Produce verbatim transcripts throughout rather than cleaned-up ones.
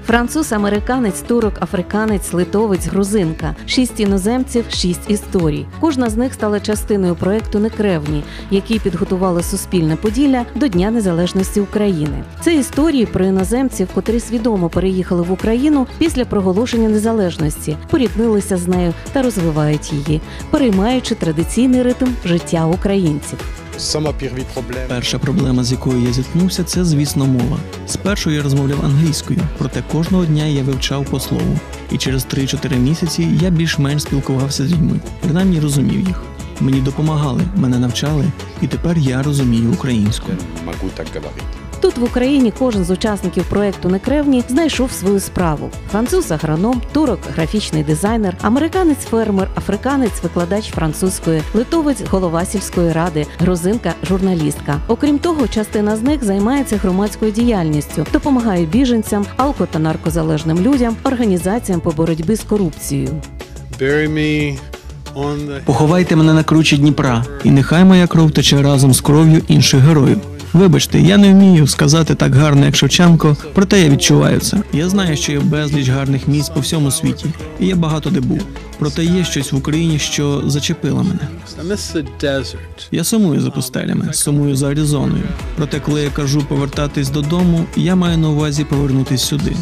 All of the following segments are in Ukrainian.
Француз, американець, турок, африканець, литовець, грузинка. Шість іноземців, шість історій. Кожна з них стала частиною проєкту «Некревні», який підготували Суспільне Поділля до Дня Незалежності України. Це історії про іноземців, котрі свідомо переїхали в Україну після проголошення незалежності, поріднилися з нею та розвивають її, переймаючи традиційний ритм життя українців. Перша проблема, з якою я зіткнувся, це, звісно, мова. Спершу я розмовляв англійською, проте кожного дня я вивчав по слову. І через три-чотири місяці я більш-менш спілкувався з людьми, принаймні розумів їх. Мені допомагали, мене навчали, і тепер я розумію українську. Тут в Україні кожен з учасників проєкту «Некревні» знайшов свою справу. Француз – агроном, турок – графічний дизайнер, американець – фермер, африканець – викладач французької, литовець – голова сільської ради, грузинка – журналістка. Окрім того, частина з них займається громадською діяльністю, допомагає біженцям, алко- та наркозалежним людям, організаціям по боротьбі з корупцією. Поховайте мене на кручі Дніпра, і нехай моя кров тече разом з кров'ю інших героїв. Вибачте, я не вмію сказати так гарно, як Шевченко, проте я відчуваю це. Я знаю, що є безліч гарних місць по всьому світі, і я багато де був. Проте є щось в Україні, що зачепило мене. Я сумую за пустелями, сумую за Аризоною. Проте, коли я кажу повертатись додому, я маю на увазі повернутись сюди.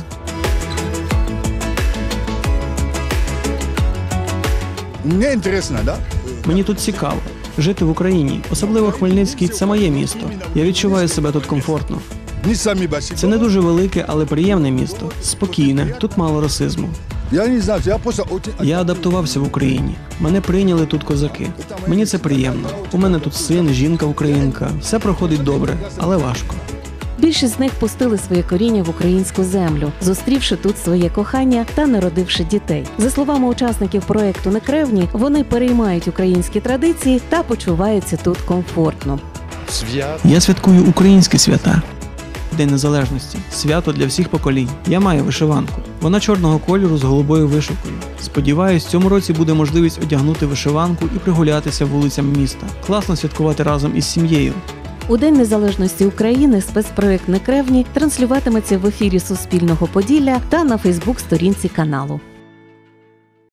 Мені інтересно, да? Мені тут цікаво. Жити в Україні, особливо Хмельницький – це моє місто. Я відчуваю себе тут комфортно. Це не дуже велике, але приємне місто. Спокійне, тут мало расизму. Я адаптувався в Україні. Мене прийняли тут козаки. Мені це приємно. У мене тут син, жінка українка. Все проходить добре, але важко. Більшість з них пустили своє коріння в українську землю, зустрівши тут своє кохання та народивши дітей. За словами учасників проєкту «Некревні», вони переймають українські традиції та почуваються тут комфортно. Я святкую українські свята. День Незалежності – свято для всіх поколінь. Я маю вишиванку. Вона чорного кольору з голубою вишивкою. Сподіваюсь, в цьому році буде можливість одягнути вишиванку і прогулятися вулицями міста. Класно святкувати разом із сім'єю. У День Незалежності України спецпроєкт «Некревні» транслюватиметься в ефірі Суспільного Поділля та на Фейсбук-сторінці каналу.